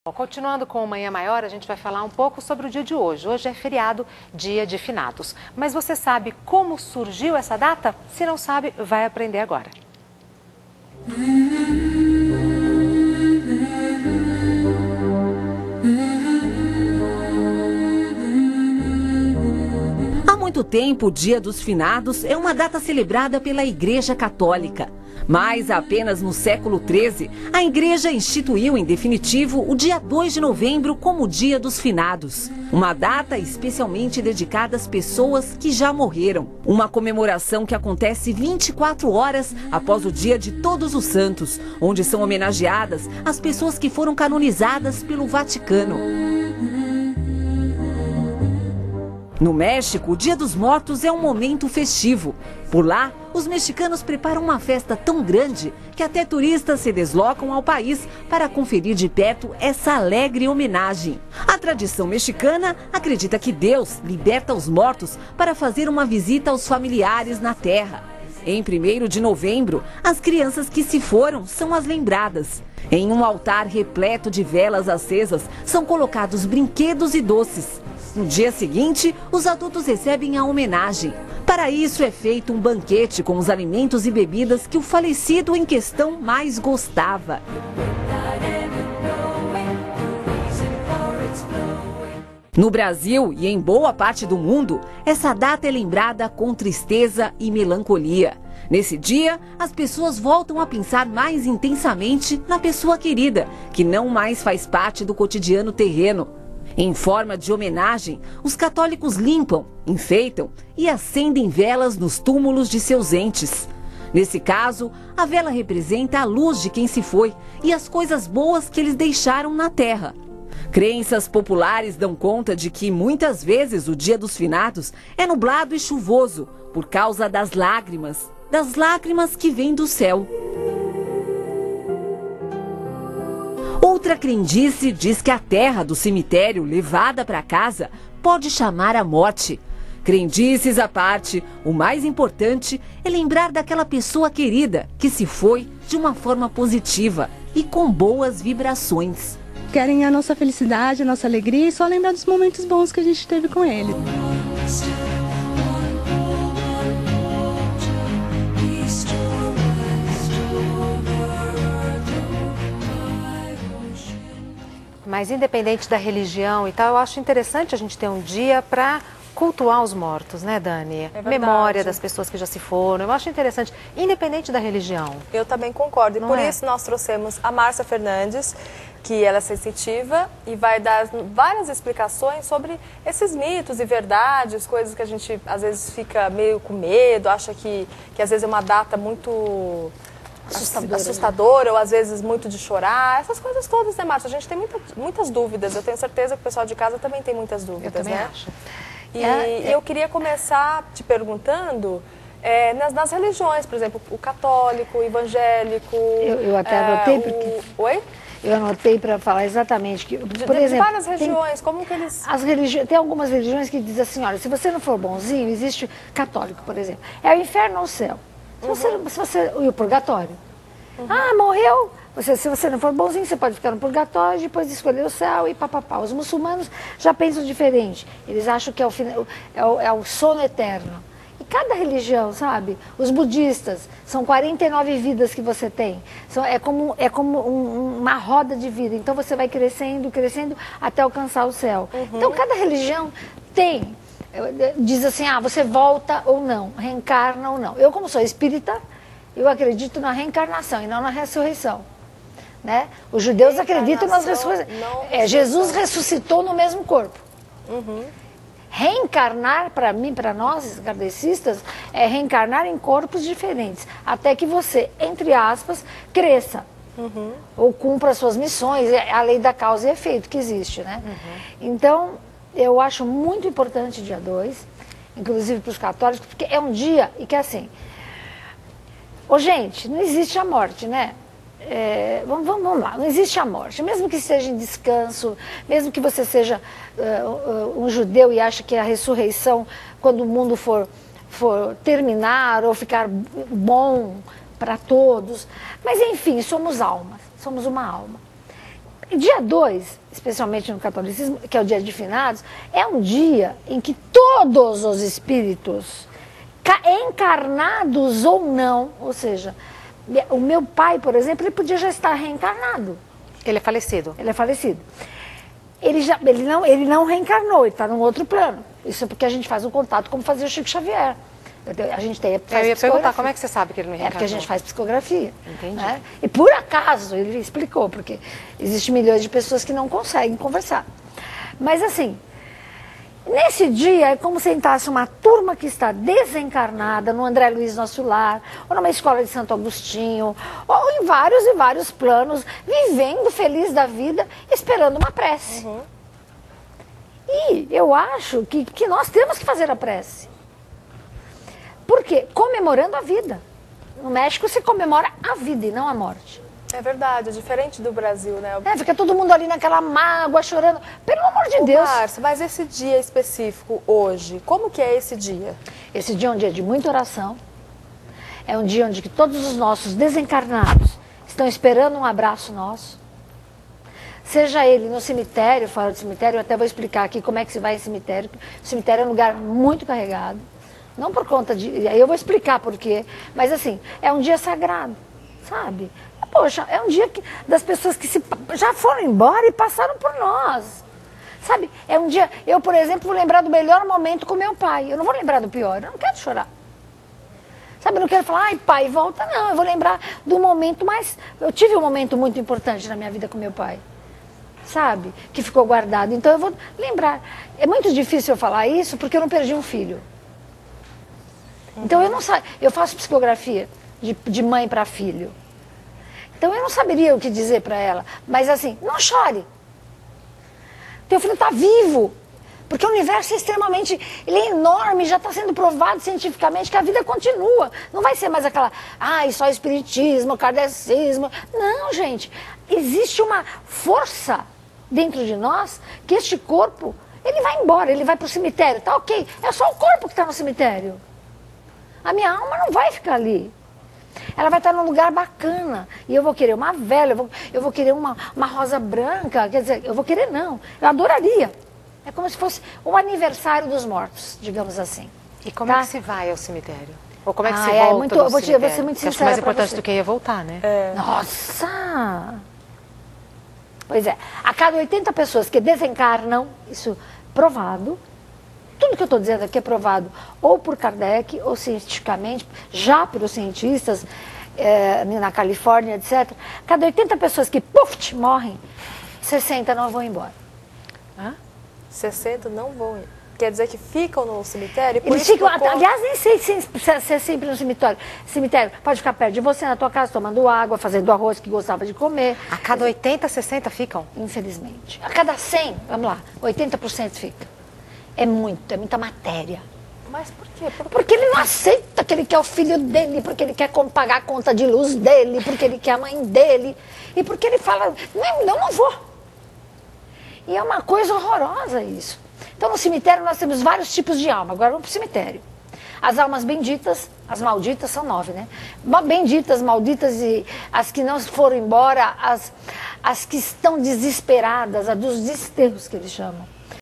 Continuando com o Manhã Maior, a gente vai falar um pouco sobre o dia de hoje. Hoje é feriado, dia de finados. Mas você sabe como surgiu essa data? Se não sabe, vai aprender agora. Há muito tempo, o Dia dos Finados é uma data celebrada pela Igreja Católica. Mas apenas no século XIII, a Igreja instituiu em definitivo o dia 2 de novembro como Dia dos Finados. Uma data especialmente dedicada às pessoas que já morreram. Uma comemoração que acontece 24 horas após o Dia de Todos os Santos, onde são homenageadas as pessoas que foram canonizadas pelo Vaticano. No México, o Dia dos Mortos é um momento festivo. Por lá, os mexicanos preparam uma festa tão grande que até turistas se deslocam ao país para conferir de perto essa alegre homenagem. A tradição mexicana acredita que Deus liberta os mortos para fazer uma visita aos familiares na terra. Em 1º de novembro, as crianças que se foram são as lembradas. Em um altar repleto de velas acesas, são colocados brinquedos e doces. No dia seguinte, os adultos recebem a homenagem. Para isso é feito um banquete com os alimentos e bebidas que o falecido em questão mais gostava. No Brasil e em boa parte do mundo, essa data é lembrada com tristeza e melancolia. Nesse dia, as pessoas voltam a pensar mais intensamente na pessoa querida, que não mais faz parte do cotidiano terreno. Em forma de homenagem, os católicos limpam, enfeitam e acendem velas nos túmulos de seus entes. Nesse caso, a vela representa a luz de quem se foi e as coisas boas que eles deixaram na terra. Crenças populares dão conta de que, muitas vezes, o Dia dos Finados é nublado e chuvoso por causa das lágrimas que vêm do céu. Outra crendice diz que a terra do cemitério levada para casa pode chamar a morte. Crendices à parte, o mais importante é lembrar daquela pessoa querida que se foi de uma forma positiva e com boas vibrações. Querem a nossa felicidade, a nossa alegria e só lembrar dos momentos bons que a gente teve com ele. Mas independente da religião e tal, eu acho interessante a gente ter um dia para cultuar os mortos, né, Dani? É Memória das pessoas que já se foram. Eu acho interessante, independente da religião. Eu também concordo. E Não por é? isso nós trouxemos a Márcia Fernandes, que ela é sensitiva e vai dar várias explicações sobre esses mitos e verdades, coisas que a gente às vezes fica meio com medo, acha que às vezes é uma data muito assustadora, ou às vezes muito de chorar, essas coisas todas, né, Márcia? A gente tem muitas dúvidas, eu tenho certeza que o pessoal de casa também tem muitas dúvidas, Eu também né? acho. E eu queria começar te perguntando nas religiões, por exemplo, o católico, o evangélico... Eu até anotei porque... Oi? Eu anotei para falar exatamente que, por De exemplo, várias regiões, como que eles... tem algumas religiões que dizem assim, olha, se você não for bonzinho, existe católico, por exemplo, é o inferno ou o céu. Se você e o purgatório. Ah, morreu. Se você não for bonzinho, você pode ficar no purgatório, depois escolher o céu e papapá. Os muçulmanos já pensam diferente. Eles acham que é o sono eterno. E cada religião, sabe? Os budistas, são 49 vidas que você tem. É como uma roda de vida. Então você vai crescendo, crescendo até alcançar o céu. Então cada religião diz assim, você volta ou não, reencarna ou não. Eu, como sou espírita, eu acredito na reencarnação e não na ressurreição. Né? Os judeus acreditam nas ressurreições. Jesus ressuscitou no mesmo corpo. Reencarnar, para mim, para nós, kardecistas, é reencarnar em corpos diferentes, até que você, entre aspas, cresça. Ou cumpra suas missões, é a lei da causa e efeito que existe. Né? Então, eu acho muito importante o dia 2, inclusive para os católicos, porque é um dia e que assim... gente, não existe a morte, né? Vamos lá, não existe a morte. Mesmo que seja em descanso, mesmo que você seja um judeu e ache que a ressurreição, quando o mundo for terminar ou ficar bom para todos. Mas enfim, somos almas, somos uma alma. dia 2, especialmente no catolicismo, que é o dia de finados, é um dia em que todos os espíritos, encarnados ou não, ou seja, o meu pai, por exemplo, ele podia já estar reencarnado. Ele é falecido? Ele é falecido. Ele não reencarnou, ele está num outro plano. Isso é porque a gente faz um contato como fazia o Chico Xavier. A gente Eu ia perguntar, como é que você sabe que ele não reencarnou? É porque a gente faz psicografia. Entendi. Né? E por acaso, ele explicou, porque existem milhões de pessoas que não conseguem conversar. Mas assim, nesse dia é como se entrasse uma turma que está desencarnada no André Luiz Nosso Lar, ou numa escola de Santo Agostinho, ou em vários e vários planos, vivendo feliz da vida, esperando uma prece. Uhum. E eu acho que nós temos que fazer a prece. Por quê? Comemorando a vida. No México se comemora a vida e não a morte. É verdade, é diferente do Brasil, né? Fica todo mundo ali naquela mágoa, chorando. Pelo amor de Deus. Márcia, mas esse dia específico hoje, como que é esse dia? Esse dia é um dia de muita oração. É um dia onde todos os nossos desencarnados estão esperando um abraço nosso. Seja ele no cemitério, fora do cemitério, eu até vou explicar aqui como é que se vai em cemitério. O cemitério é um lugar muito carregado. Não por conta de... Aí eu vou explicar por quê. Mas assim, é um dia sagrado, sabe? Poxa, é um dia das pessoas que já foram embora e passaram por nós. Sabe? É um dia... Eu, por exemplo, vou lembrar do melhor momento com meu pai. Eu não vou lembrar do pior. Eu não quero chorar. Sabe? Eu não quero falar, ai, pai, volta. Não, eu vou lembrar do momento mais... Eu tive um momento muito importante na minha vida com meu pai. Sabe? Que ficou guardado. Então eu vou lembrar. É muito difícil eu falar isso porque eu não perdi um filho. Então eu faço psicografia de mãe para filho. Então eu não saberia o que dizer para ela. Mas assim, não chore. Teu filho está vivo. Porque o universo é extremamente... Ele é enorme, já está sendo provado cientificamente que a vida continua. Não vai ser mais aquela... só espiritismo, kardecismo. Não, gente. Existe uma força dentro de nós que este corpo, ele vai embora, ele vai para o cemitério. Tá ok. É só o corpo que está no cemitério. A minha alma não vai ficar ali. Ela vai estar num lugar bacana. E eu vou querer uma vela, eu vou querer uma rosa branca. Quer dizer, eu vou querer não. Eu adoraria. É como se fosse o aniversário dos mortos, digamos assim. E como é que se vai ao cemitério? Ou como é que se volta eu vou ser muito sincera. Acho que mais importante do que ia voltar, né? Nossa! Pois é. A cada 80 pessoas que desencarnam, isso provado... Tudo que eu estou dizendo aqui é provado ou por Kardec, ou cientificamente, já pelos cientistas na Califórnia, etc. Cada 80 pessoas que, morrem, 60 não vão embora. 60 não vão ir. Quer dizer que ficam no cemitério? Eles ficam, aliás, nem sei se é sempre no cemitério. Cemitério pode ficar perto de você, na tua casa, tomando água, fazendo arroz que gostava de comer. A cada 80, 60 ficam? Infelizmente. A cada 100, vamos lá, 80% fica. É muita matéria. Mas por quê? Porque ele não aceita que ele quer o filho dele, porque ele quer pagar a conta de luz dele, porque ele quer a mãe dele, e porque ele fala, não vou. E é uma coisa horrorosa isso. Então no cemitério nós temos vários tipos de alma. Agora vamos para o cemitério. As almas benditas, as malditas são 9, né? Benditas, malditas e as que não foram embora, as que estão desesperadas, a dos desterros que eles chamam.